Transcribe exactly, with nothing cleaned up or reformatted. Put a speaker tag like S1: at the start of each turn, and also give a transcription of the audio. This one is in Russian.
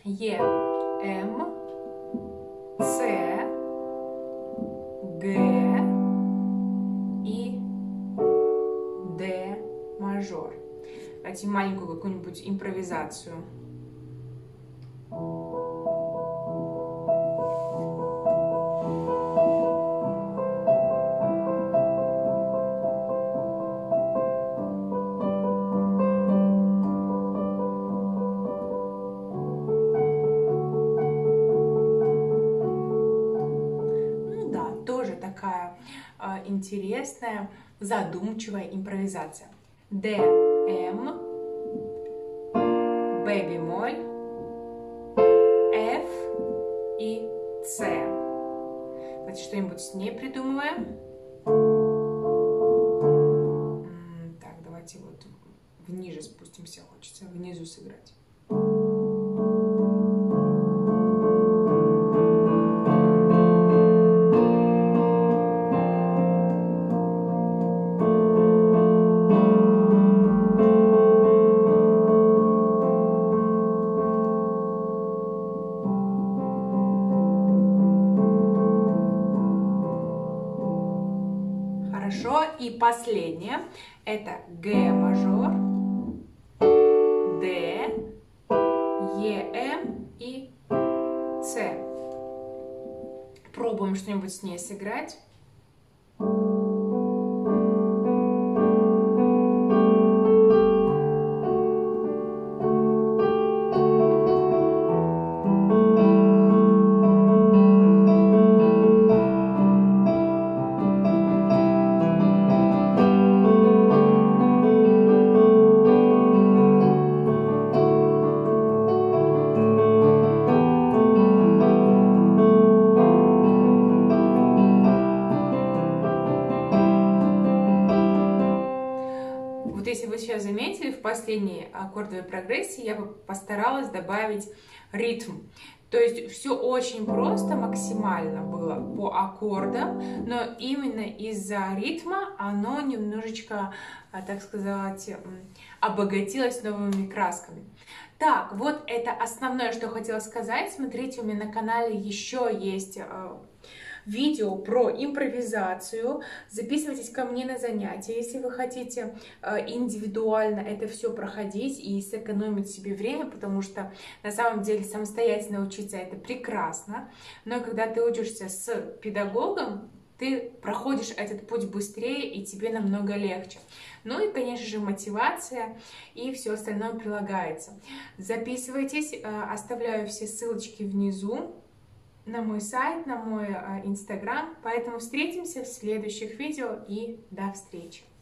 S1: Е, М, С, Г и Д мажор. Давайте маленькую какую-нибудь импровизацию. Ну да, тоже такая э, интересная, задумчивая импровизация. Д, М, Б бемоль, Ф и С. Давайте что-нибудь с ней придумываем. Так, давайте вот вниже спустимся, хочется внизу сыграть. Хорошо, и последнее, это Г мажор, Д, Е, М и С. Пробуем что-нибудь с ней сыграть. Вот если вы сейчас заметили, в последней аккордовой прогрессии я бы постаралась добавить ритм. То есть все очень просто, максимально было по аккордам, но именно из-за ритма оно немножечко, так сказать, обогатилось новыми красками. Так, вот это основное, что хотела сказать. Смотрите, у меня на канале еще есть видео про импровизацию. Записывайтесь ко мне на занятия, если вы хотите индивидуально это все проходить и сэкономить себе время, потому что на самом деле самостоятельно учиться это прекрасно, но когда ты учишься с педагогом, ты проходишь этот путь быстрее и тебе намного легче. Ну и, конечно же, мотивация и все остальное прилагается. Записывайтесь, оставляю все ссылочки внизу на мой сайт, на мой инстаграм. Поэтому встретимся в следующих видео и до встречи!